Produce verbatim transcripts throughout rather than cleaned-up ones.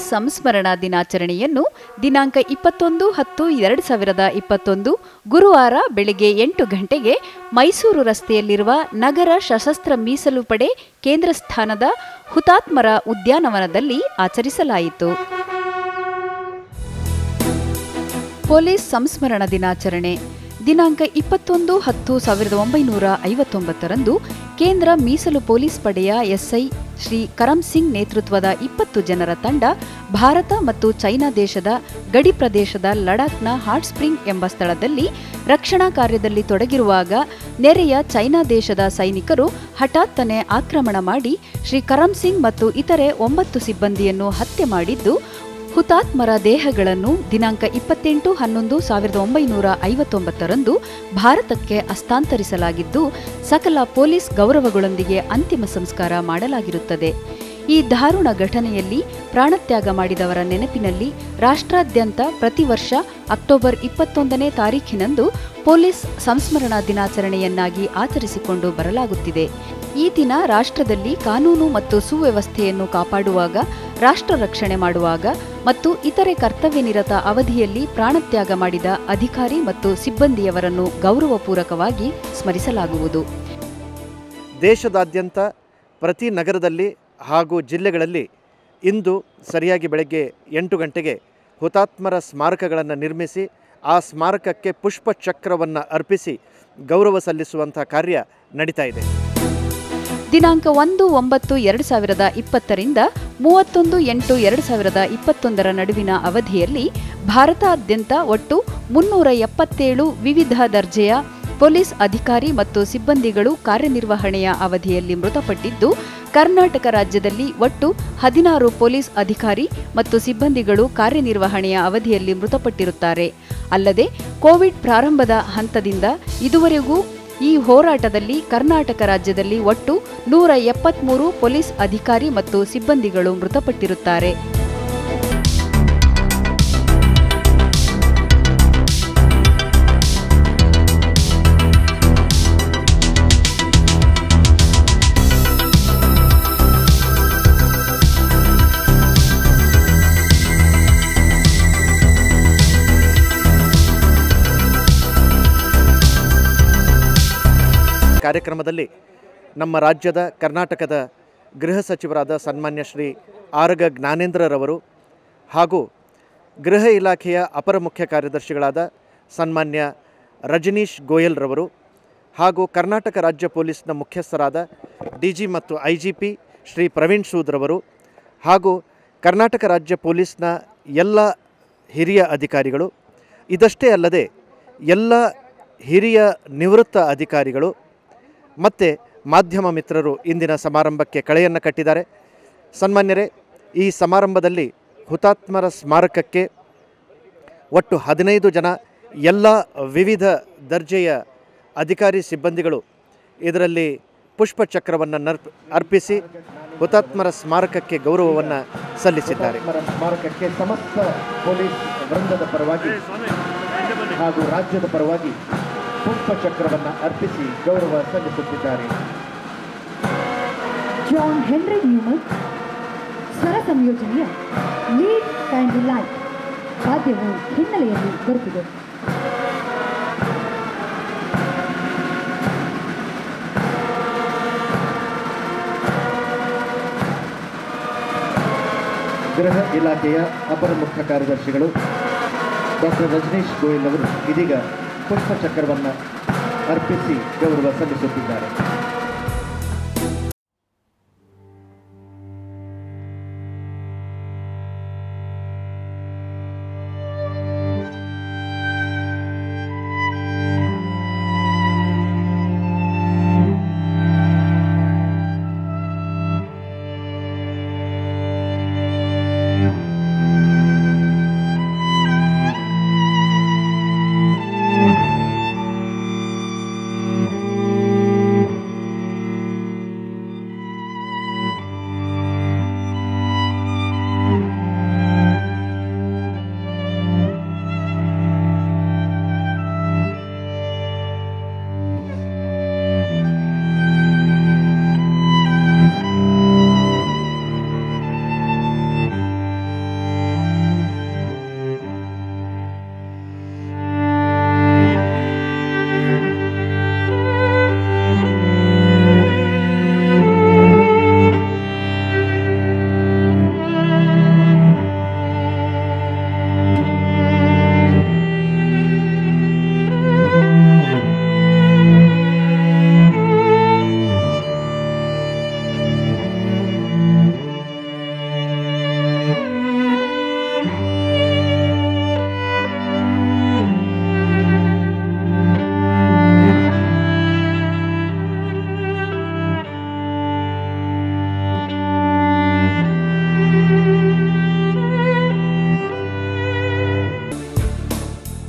ಸಂಸ್ಮರಣಾ ದಿನಾಚರಣೆಯನ್ನು ದಿನಾಂಕ ಇಪ್ಪತ್ತೊಂದು ಹತ್ತು ಎರಡು ಸಾವಿರದ ಇಪ್ಪತ್ತೊಂದು ಗುರುವಾರ ಬೆಳಗ್ಗೆ ಎಂಟು ಗಂಟೆಗೆ ಮೈಸೂರು ರಸ್ತೆಯಲ್ಲಿರುವ ನಗರ ಸಶಸ್ತ್ರ ಮೀಸಲು ಪಡೆ ಕೇಂದ್ರ ಸ್ಥಾನದ ಹುತಾತ್ಮರ ಉದ್ಯಾನವನದಲ್ಲಿ ಆಚರಿಸಲಾಯಿತು. ಪೊಲೀಸ್ ಸಂಸ್ಮರಣ ದಿನಾಚರಣೆ ದಿನಾಂಕ ಇಪ್ಪತ್ತೊಂದು ಹತ್ತು ಸಾವಿರದ ಒಂಬೈನೂರ ಐವತ್ತೊಂಬತ್ತರಂದು ಕೇಂದ್ರ ಮೀಸಲು ಪೊಲೀಸ್ ಪಡೆಯ ಎಸ್ಐ ಶ್ರೀ ಕರಮ್ ಸಿಂಗ್ ನೇತೃತ್ವದ ಇಪ್ಪತ್ತು ಜನರ ತಂಡ ಭಾರತ ಮತ್ತು ಚೈನಾ ದೇಶದ ಗಡಿ ಪ್ರದೇಶದ ಲಡಾಖ್ನ ಹಾಟ್ ಸ್ಪ್ರಿಂಗ್ ಎಂಬ ಸ್ಥಳದಲ್ಲಿ ರಕ್ಷಣಾ ಕಾರ್ಯದಲ್ಲಿ ತೊಡಗಿರುವಾಗ ನೆರೆಯ ಚೈನಾ ದೇಶದ ಸೈನಿಕರು ಹಠಾತ್ತನೆ ಆಕ್ರಮಣ ಮಾಡಿ ಶ್ರೀ ಕರಮ್ ಸಿಂಗ್ ಮತ್ತು ಇತರೆ ಒಂಬತ್ತು ಸಿಬ್ಬಂದಿಯನ್ನು ಹತ್ಯೆ ಮಾಡಿದ್ದು, ಹುತಾತ್ಮರ ದೇಹಗಳನ್ನು ದಿನಾಂಕ ಇಪ್ಪತ್ತೆಂಟು ಹನ್ನೊಂದು ಸಾವಿರದ ಒಂಬೈನೂರ ಐವತ್ತೊಂಬತ್ತರಂದು ಭಾರತಕ್ಕೆ ಹಸ್ತಾಂತರಿಸಲಾಗಿದ್ದು, ಸಕಲ ಪೊಲೀಸ್ ಗೌರವಗಳೊಂದಿಗೆ ಅಂತಿಮ ಸಂಸ್ಕಾರ ಮಾಡಲಾಗಿರುತ್ತದೆ. ಈ ದಾರುಣ ಘಟನೆಯಲ್ಲಿ ಪ್ರಾಣತ್ಯಾಗ ಮಾಡಿದವರ ನೆನಪಿನಲ್ಲಿ ರಾಷ್ಟ್ರಾದ್ಯಂತ ಪ್ರತಿ ವರ್ಷ ಅಕ್ಟೋಬರ್ ಇಪ್ಪತ್ತೊಂದನೇ ತಾರೀಖಿನಂದು ಪೊಲೀಸ್ ಸಂಸ್ಮರಣಾ ದಿನಾಚರಣೆಯನ್ನಾಗಿ ಆಚರಿಸಿಕೊಂಡು ಬರಲಾಗುತ್ತಿದೆ. ಈ ದಿನ ರಾಷ್ಟ್ರದಲ್ಲಿ ಕಾನೂನು ಮತ್ತು ಸುವ್ಯವಸ್ಥೆಯನ್ನು ಕಾಪಾಡುವಾಗ, ರಾಷ್ಟ್ರ ರಕ್ಷಣೆ ಮಾಡುವಾಗ ಮತ್ತು ಇತರೆ ಕರ್ತವ್ಯನಿರತ ಅವಧಿಯಲ್ಲಿ ಪ್ರಾಣತ್ಯಾಗ ಮಾಡಿದ ಅಧಿಕಾರಿ ಮತ್ತು ಸಿಬ್ಬಂದಿಯವರನ್ನು ಗೌರವಪೂರ್ವಕವಾಗಿ ಸ್ಮರಿಸಲಾಗುವುದು. ದೇಶದಾದ್ಯಂತ ಪ್ರತಿ ನಗರದಲ್ಲಿ ಹಾಗೂ ಜಿಲ್ಲೆಗಳಲ್ಲಿ ಇಂದು ಸರಿಯಾಗಿ ಬೆಳಗ್ಗೆ ಎಂಟು ಗಂಟೆಗೆ ಹುತಾತ್ಮರ ಸ್ಮಾರಕಗಳನ್ನು ನಿರ್ಮಿಸಿ ಆ ಸ್ಮಾರಕಕ್ಕೆ ಪುಷ್ಪ ಚಕ್ರವನ್ನು ಅರ್ಪಿಸಿ ಗೌರವ ಸಲ್ಲಿಸುವಂಥ ಕಾರ್ಯ ನಡೀತಾ ಇದೆ. ದಿನಾಂಕ ಒಂದು ಒಂಬತ್ತು ಎರಡು ಸಾವಿರದ ಇಪ್ಪತ್ತರಿಂದ ಮೂವತ್ತೊಂದು ಎಂಟು ಎರಡು ಸಾವಿರದ ಇಪ್ಪತ್ತೊಂದರ ನಡುವಿನ ಅವಧಿಯಲ್ಲಿ ಭಾರತಾದ್ಯಂತ ಒಟ್ಟು ಮುನ್ನೂರ ಎಪ್ಪತ್ತೇಳು ವಿವಿಧ ದರ್ಜೆಯ ಪೊಲೀಸ್ ಅಧಿಕಾರಿ ಮತ್ತು ಸಿಬ್ಬಂದಿಗಳು ಕಾರ್ಯನಿರ್ವಹಣೆಯ ಅವಧಿಯಲ್ಲಿ ಮೃತಪಟ್ಟಿದ್ದು, ಕರ್ನಾಟಕ ರಾಜ್ಯದಲ್ಲಿ ಒಟ್ಟು ಹದಿನಾರು ಪೊಲೀಸ್ ಅಧಿಕಾರಿ ಮತ್ತು ಸಿಬ್ಬಂದಿಗಳು ಕಾರ್ಯನಿರ್ವಹಣೆಯ ಅವಧಿಯಲ್ಲಿ ಮೃತಪಟ್ಟಿರುತ್ತಾರೆ. ಅಲ್ಲದೆ ಕೋವಿಡ್ ಪ್ರಾರಂಭದ ಹಂತದಿಂದ ಇದುವರೆಗೂ ಈ ಹೋರಾಟದಲ್ಲಿ ಕರ್ನಾಟಕ ರಾಜ್ಯದಲ್ಲಿ ಒಟ್ಟು ನೂರ ಎಪ್ಪತ್ಮೂರು ಪೊಲೀಸ್ ಅಧಿಕಾರಿ ಮತ್ತು ಸಿಬ್ಬಂದಿಗಳು ಮೃತಪಟ್ಟಿರುತ್ತಾರೆ. ಕಾರ್ಯಕ್ರಮದಲ್ಲಿ ನಮ್ಮ ರಾಜ್ಯದ ಕರ್ನಾಟಕದ ಗೃಹ ಸಚಿವರಾದ ಸನ್ಮಾನ್ಯ ಶ್ರೀ ಆರಗ ಜ್ಞಾನೇಂದ್ರರವರು ಹಾಗೂ ಗೃಹ ಇಲಾಖೆಯ ಅಪರ ಮುಖ್ಯ ಕಾರ್ಯದರ್ಶಿಗಳಾದ ಸನ್ಮಾನ್ಯ ರಜನೀಶ್ ಗೋಯಲ್ರವರು ಹಾಗೂ ಕರ್ನಾಟಕ ರಾಜ್ಯ ಪೊಲೀಸ್ನ ಮುಖ್ಯಸ್ಥರಾದ ಡಿ ಜಿ ಮತ್ತು I G P Shri Praveen ಸೂದ್ರವರು ಹಾಗೂ ಕರ್ನಾಟಕ ರಾಜ್ಯ ಪೊಲೀಸ್ನ ಎಲ್ಲ ಹಿರಿಯ ಅಧಿಕಾರಿಗಳು, ಇದಷ್ಟೇ ಅಲ್ಲದೆ ಎಲ್ಲ ಹಿರಿಯ ನಿವೃತ್ತ ಅಧಿಕಾರಿಗಳು ಮತ್ತು ಮಾಧ್ಯಮ ಮಿತ್ರರು ಇಂದಿನ ಸಮಾರಂಭಕ್ಕೆ ಕಳೆಯನ್ನು ಕಟ್ಟಿದ್ದಾರೆ. ಸನ್ಮಾನ್ಯರೇ, ಈ ಸಮಾರಂಭದಲ್ಲಿ ಹುತಾತ್ಮರ ಸ್ಮಾರಕಕ್ಕೆ ಒಟ್ಟು ಹದಿನೈದು ಜನ ಎಲ್ಲ ವಿವಿಧ ದರ್ಜೆಯ ಅಧಿಕಾರಿ ಸಿಬ್ಬಂದಿಗಳು ಇದರಲ್ಲಿ ಪುಷ್ಪ ಚಕ್ರವನ್ನು ನರ್ಪ್ ಅರ್ಪಿಸಿ ಹುತಾತ್ಮರ ಸ್ಮಾರಕಕ್ಕೆ ಗೌರವವನ್ನು ಸಲ್ಲಿಸಿದ್ದಾರೆ. ಸ್ಮಾರಕಕ್ಕೆ ಸಮಸ್ತ ಪೊಲೀಸ್ ವೃಂದದ ಪರವಾಗಿ ಹಾಗೂ ರಾಜ್ಯದ ಪರವಾಗಿ ಪುಷ್ಪ ಚಕ್ರವನ್ನು ಅರ್ಪಿಸಿ ಗೌರವ ಸಲ್ಲಿಸುತ್ತಿದ್ದಾರೆ. ಜಾನ್ ಹೆನ್ರಿ ನ್ಯೂಮನ್ ಸ್ವರ ಸಂಯೋಜನೆಯ ಲೀಡ್ ಕ್ಯಾಂಡಲ್ ಲೈಟ್ ವಾದ್ಯವು ಹಿನ್ನೆಲೆಯಲ್ಲಿ ಬರುತ್ತಿದೆ. ಗೃಹ ಇಲಾಖೆಯ ಅಪರ ಮುಖ್ಯ ಕಾರ್ಯದರ್ಶಿಗಳು ಡಾಕ್ಟರ್ ರಜನೀಶ್ ಗೋಯಲ್ ಅವರು ಇದೀಗ ಪುಷ್ಪ ಚಕ್ರವನ್ನು ಅರ್ಪಿಸಿ ಗೌರವ ಸಲ್ಲಿಸುತ್ತಿದ್ದಾರೆ.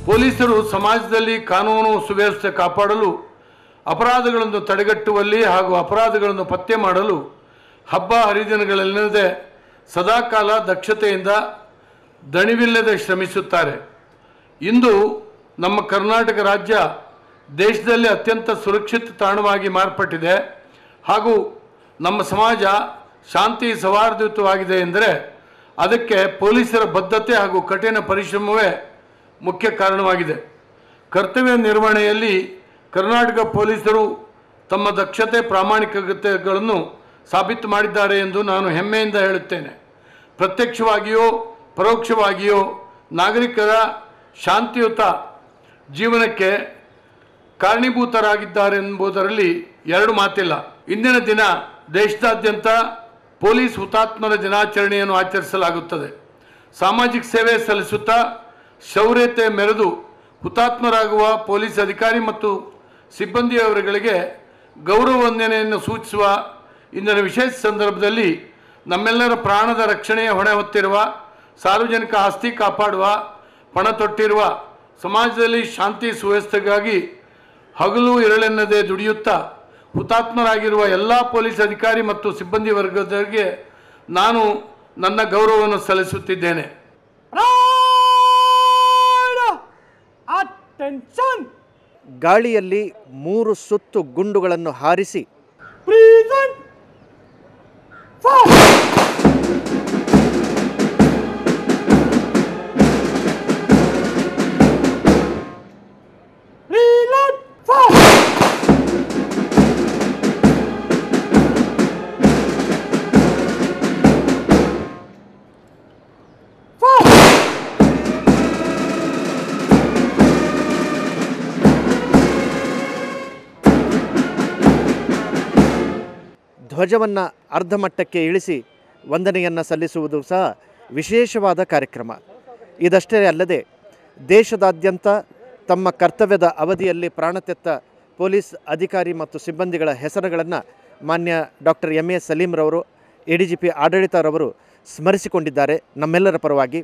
ಪೊಲೀಸರು ಸಮಾಜದಲ್ಲಿ ಕಾನೂನು ಸುವ್ಯವಸ್ಥೆ ಕಾಪಾಡಲು, ಅಪರಾಧಗಳನ್ನು ತಡೆಗಟ್ಟುವಲ್ಲಿ ಹಾಗೂ ಅಪರಾಧಗಳನ್ನು ಪತ್ತೆ ಮಾಡಲು ಹಬ್ಬ ಹರಿದಿನಗಳೆಲ್ಲದೆ ಸದಾಕಾಲ ದಕ್ಷತೆಯಿಂದ ದಣಿವಿಲ್ಲದೆ ಶ್ರಮಿಸುತ್ತಾರೆ. ಇಂದು ನಮ್ಮ ಕರ್ನಾಟಕ ರಾಜ್ಯ ದೇಶದಲ್ಲಿ ಅತ್ಯಂತ ಸುರಕ್ಷಿತ ತಾಣವಾಗಿ ಮಾರ್ಪಟ್ಟಿದೆ ಹಾಗೂ ನಮ್ಮ ಸಮಾಜ ಶಾಂತಿ ಸೌಹಾರ್ದಯುತವಾಗಿದೆ ಎಂದರೆ ಅದಕ್ಕೆ ಪೊಲೀಸರ ಬದ್ಧತೆ ಹಾಗೂ ಕಠಿಣ ಪರಿಶ್ರಮವೇ ಮುಖ್ಯ ಕಾರಣವಾಗಿದೆ. ಕರ್ತವ್ಯ ನಿರ್ವಹಣೆಯಲ್ಲಿ ಕರ್ನಾಟಕ ಪೊಲೀಸರು ತಮ್ಮ ದಕ್ಷತೆ ಪ್ರಾಮಾಣಿಕತೆಗಳನ್ನು ಸಾಬೀತು ಮಾಡಿದ್ದಾರೆ ಎಂದು ನಾನು ಹೆಮ್ಮೆಯಿಂದ ಹೇಳುತ್ತೇನೆ. ಪ್ರತ್ಯಕ್ಷವಾಗಿಯೋ ಪರೋಕ್ಷವಾಗಿಯೋ ನಾಗರಿಕರ ಶಾಂತಿಯುತ ಜೀವನಕ್ಕೆ ಕಾರಣೀಭೂತರಾಗಿದ್ದಾರೆ ಎಂಬುದರಲ್ಲಿ ಎರಡು ಮಾತಿಲ್ಲ. ಇಂದಿನ ದಿನ ದೇಶದಾದ್ಯಂತ ಪೊಲೀಸ್ ಹುತಾತ್ಮರ ದಿನಾಚರಣೆಯನ್ನು ಆಚರಿಸಲಾಗುತ್ತದೆ. ಸಾಮಾಜಿಕ ಸೇವೆ ಸಲ್ಲಿಸುತ್ತಾ ಶೌರ್ಯತೆ ಮೆರೆದು ಹುತಾತ್ಮರಾಗುವ ಪೊಲೀಸ್ ಅಧಿಕಾರಿ ಮತ್ತು ಸಿಬ್ಬಂದಿಯವರುಗಳಿಗೆ ಗೌರವ ವಂದನೆಯನ್ನು ಸೂಚಿಸುವ ಇಂದಿನ ವಿಶೇಷ ಸಂದರ್ಭದಲ್ಲಿ ನಮ್ಮೆಲ್ಲರ ಪ್ರಾಣದ ರಕ್ಷಣೆಯ ಹೊಣೆ ಹೊತ್ತಿರುವ, ಸಾರ್ವಜನಿಕ ಆಸ್ತಿ ಕಾಪಾಡುವ ಪಣ ತೊಟ್ಟಿರುವ, ಸಮಾಜದಲ್ಲಿ ಶಾಂತಿ ಸುವ್ಯವಸ್ಥೆಗಾಗಿ ಹಗಲು ಇರಳೆನ್ನದೆ ದುಡಿಯುತ್ತಾ ಹುತಾತ್ಮರಾಗಿರುವ ಎಲ್ಲ ಪೊಲೀಸ್ ಅಧಿಕಾರಿ ಮತ್ತು ಸಿಬ್ಬಂದಿ ವರ್ಗದವರಿಗೆ ನಾನು ನನ್ನ ಗೌರವವನ್ನು ಸಲ್ಲಿಸುತ್ತಿದ್ದೇನೆ. ಗಾಳಿಯಲ್ಲಿ ಮೂರು ಸುತ್ತು ಗುಂಡುಗಳನ್ನು ಹಾರಿಸಿ ಧ್ವಜವನ್ನು ಅರ್ಧಮಟ್ಟಕ್ಕೆ ಇಳಿಸಿ ವಂದನೆಯನ್ನು ಸಲ್ಲಿಸುವುದು ಸಹ ವಿಶೇಷವಾದ ಕಾರ್ಯಕ್ರಮ. ಇದಷ್ಟೇ ಅಲ್ಲದೆ ದೇಶದಾದ್ಯಂತ ತಮ್ಮ ಕರ್ತವ್ಯದ ಅವಧಿಯಲ್ಲಿ ಪ್ರಾಣತೆತ್ತ ಪೊಲೀಸ್ ಅಧಿಕಾರಿ ಮತ್ತು ಸಿಬ್ಬಂದಿಗಳ ಹೆಸರುಗಳನ್ನು ಮಾನ್ಯ ಡಾಕ್ಟರ್ ಎಂ ಎ ಸಲೀಮ್ರವರು, ಎ ಡಿ ಜಿ ಪಿ ಆಡಳಿತರವರು ಸ್ಮರಿಸಿಕೊಂಡಿದ್ದಾರೆ. ನಮ್ಮೆಲ್ಲರ ಪರವಾಗಿ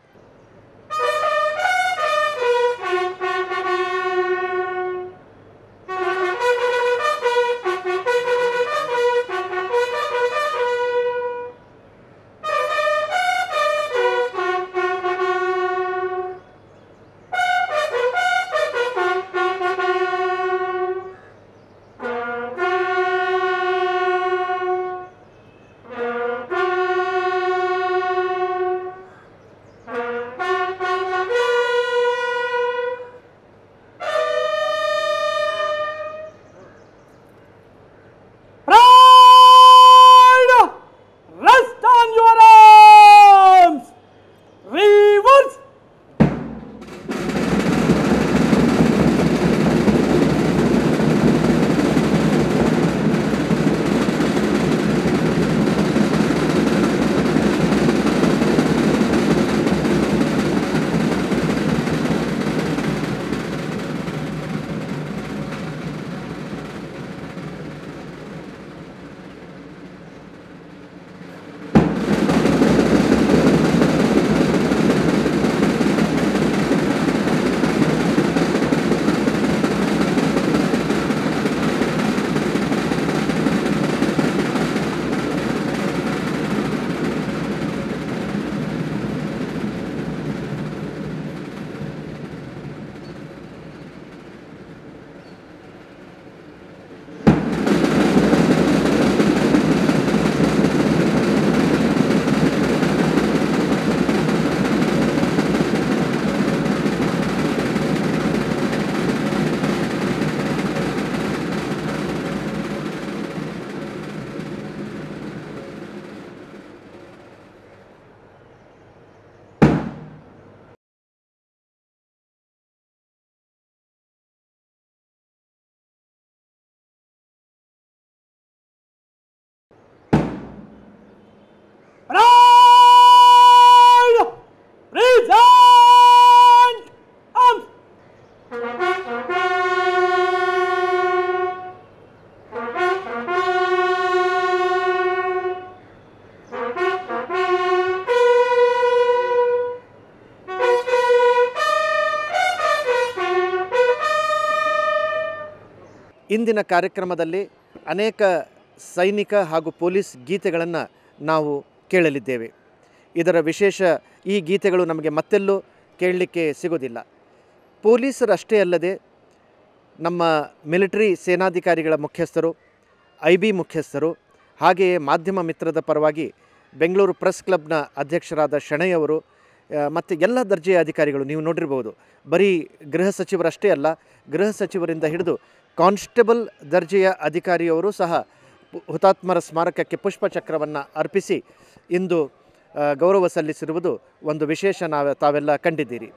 ಇಂದಿನ ಕಾರ್ಯಕ್ರಮದಲ್ಲಿ ಅನೇಕ ಸೈನಿಕ ಹಾಗೂ ಪೊಲೀಸ್ ಗೀತೆಗಳನ್ನು ನಾವು ಕೇಳಲಿದ್ದೇವೆ. ಇದರ ವಿಶೇಷ ಈ ಗೀತೆಗಳು ನಮಗೆ ಮತ್ತೆಲ್ಲೂ ಕೇಳಲಿಕ್ಕೆ ಸಿಗೋದಿಲ್ಲ. ಪೊಲೀಸರಷ್ಟೇ ಅಲ್ಲದೆ ನಮ್ಮ ಮಿಲಿಟರಿ ಸೇನಾಧಿಕಾರಿಗಳ ಮುಖ್ಯಸ್ಥರು, ಐ ಬಿ ಮುಖ್ಯಸ್ಥರು, ಹಾಗೆಯೇ ಮಾಧ್ಯಮ ಮಿತ್ರದ ಪರವಾಗಿ ಬೆಂಗಳೂರು ಪ್ರೆಸ್ ಕ್ಲಬ್ನ ಅಧ್ಯಕ್ಷರಾದ ಶೆಣೈ ಅವರು ಮತ್ತು ಎಲ್ಲ ದರ್ಜೆಯ ಅಧಿಕಾರಿಗಳು ನೀವು ನೋಡಿರ್ಬೋದು. ಬರೀ ಗೃಹ ಸಚಿವರಷ್ಟೇ ಅಲ್ಲ, ಗೃಹ ಸಚಿವರಿಂದ ಹಿಡಿದು ಕಾನ್ಸ್ಟೇಬಲ್ ದರ್ಜೆಯ ಅಧಿಕಾರಿಯವರು ಸಹ ಹುತಾತ್ಮರ ಸ್ಮಾರಕಕ್ಕೆ ಪುಷ್ಪಚಕ್ರವನ್ನು ಅರ್ಪಿಸಿ ಇಂದು ಗೌರವ ಸಲ್ಲಿಸಿರುವುದು ಒಂದು ವಿಶೇಷ ನಾವು ತಾವೆಲ್ಲ ಕಂಡಿದ್ದೀರಿ.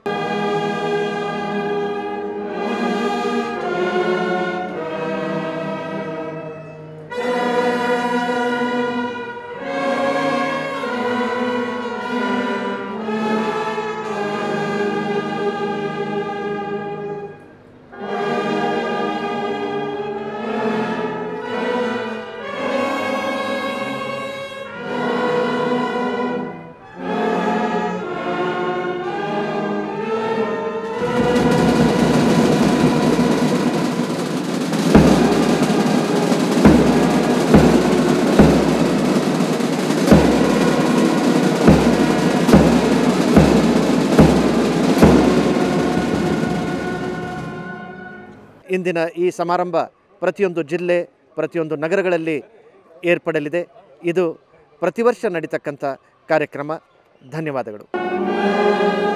ಇಂದಿನ ಈ ಸಮಾರಂಭ ಪ್ರತಿಯೊಂದು ಜಿಲ್ಲೆ, ಪ್ರತಿಯೊಂದು ನಗರಗಳಲ್ಲಿ ಏರ್ಪಡಲಿದೆ. ಇದು ಪ್ರತಿ ವರ್ಷ ನಡೀತಕ್ಕಂಥ ಕಾರ್ಯಕ್ರಮ. ಧನ್ಯವಾದಗಳು.